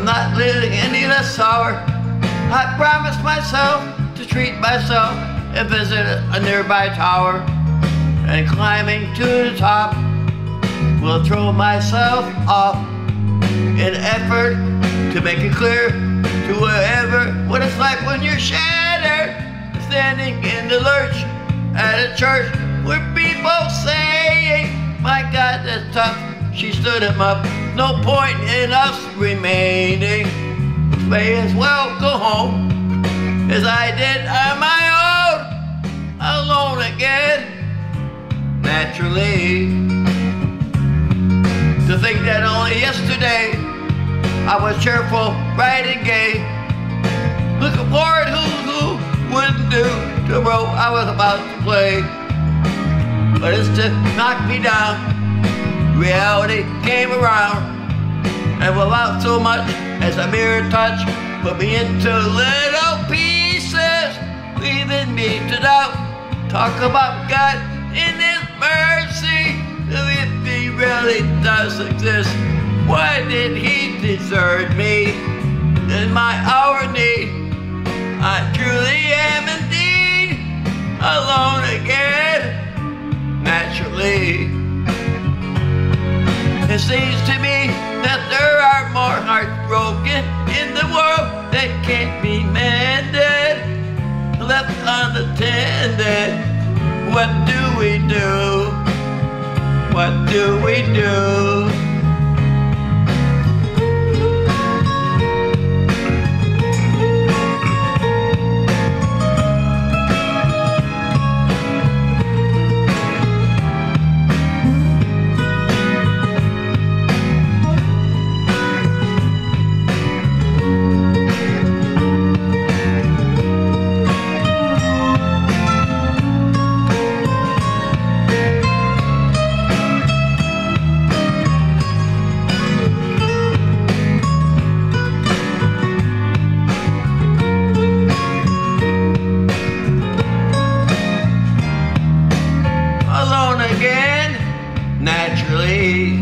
not living any less sour. I promised myself to treat myself and visit a nearby tower, and climbing to the top will throw myself off in effort to make it clear to whoever what it's like when you're shattered, standing in the lurch at a church where people say, my God, that's tough. She stood him up. No point in us remaining. May as well go home as I did on my own, alone again, naturally. To think that only yesterday I was cheerful, bright and gay, looking forward who wouldn't do the role I was about to play. But it's to knock me down. Reality came around, and without so much as a mere touch, put me into little pieces, leaving me to doubt. Talk about God in His mercy. If He really does exist, why did He desert me in my hour of need? I truly am indeed alone again, naturally. It seems to me that there are more hearts broken in the world that can't be mended, left unattended. What do we do? What do we do? Naturally.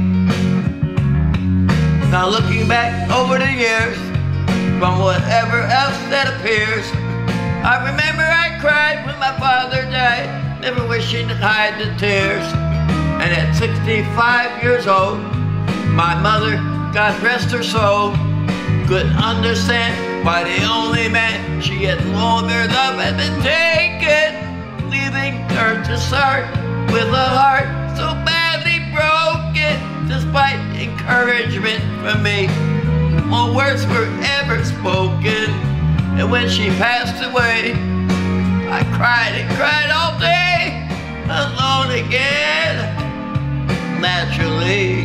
Now looking back over the years, from whatever else that appears, I remember I cried when my father died, never wishing to hide the tears. And at 65 years old, my mother, God rest her soul, couldn't understand why the only man she had longer loved had been taken, leaving her to start with a heart so badly broken. Despite encouragement from me, no words were ever spoken. And when she passed away, I cried and cried all day, alone again, naturally.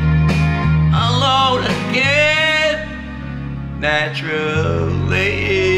Alone again, naturally.